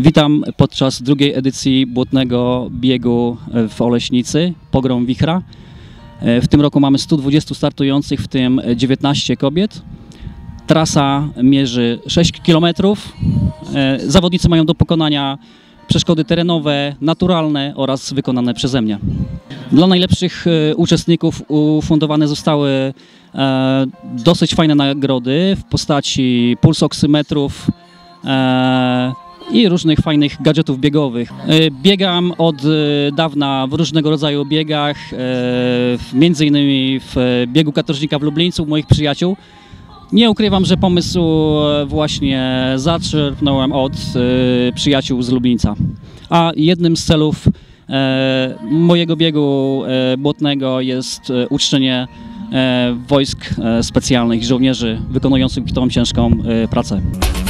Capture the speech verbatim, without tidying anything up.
Witam podczas drugiej edycji Błotnego Biegu w Oleśnicy, Pogrom Wichra. W tym roku mamy stu dwudziestu startujących, w tym dziewiętnaście kobiet. Trasa mierzy sześć kilometrów. Zawodnicy mają do pokonania przeszkody terenowe, naturalne oraz wykonane przeze mnie. Dla najlepszych uczestników ufundowane zostały dosyć fajne nagrody w postaci pulsoksymetrów i różnych fajnych gadżetów biegowych. Biegam od dawna w różnego rodzaju biegach, między innymi w biegu katorżnika w Lublińcu, moich przyjaciół. Nie ukrywam, że pomysł właśnie zaczerpnąłem od przyjaciół z Lublińca. A jednym z celów mojego biegu błotnego jest uczczenie wojsk specjalnych, żołnierzy wykonujących tą ciężką pracę.